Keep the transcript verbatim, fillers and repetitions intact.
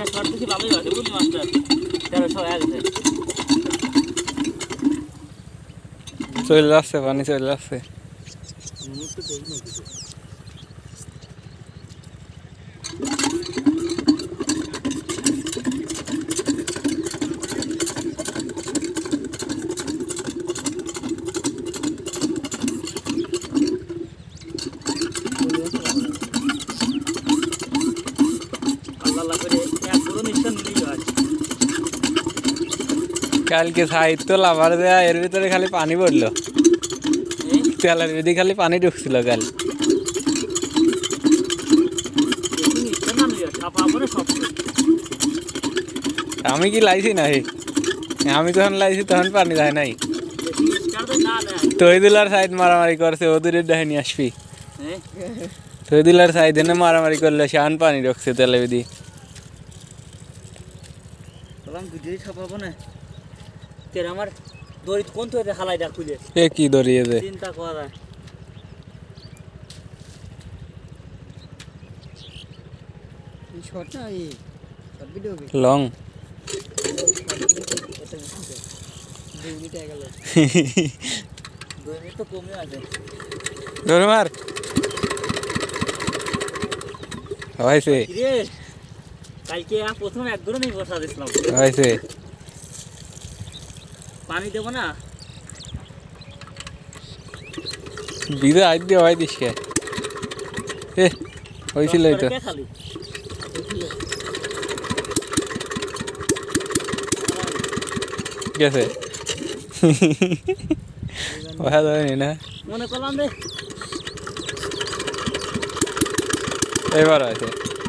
short দিছি ভালোই আছে বুঝলি মাস্টার তেরোশো এক আছে চলে যাচ্ছে পানি চলে যাচ্ছে কালকে সাহিত্য লাভার দেয়া এর ভিতরে খালি পানি পড়লো তেলের ভিতরে খালি পানি ঢুকছিল কাল আমি কি লাইছি না আমি যখন লাইছি তখন পানি যায় নাই তহিদুলার সাইড মারামারি করছে ওদের ডাইনি আসবি তহিদুলার সাইড এনে মারামারি করলে শান পানি ঢুকছে তেলের ভিতরে ছাপাবো না তের আমার দড়ি কোন তো হালাই দা খুলে এ কি দড়ি এতে চিন্তা করা এই শর্ট না এই শর্ট ভিডিও কি লং দুই মিনিট হয়ে গেল দুই মিনিট তো কমই আছে ধরে মার হইছে রে কালকে আ প্রথম এক ধরে নেই বসা দিছিলাম হইছে পানি দেব না বিদে আই দিয়ে হয় দিস কে এ হইছিল তো গেছে ওয়া দাই না মনে করলাম রে এবার আছে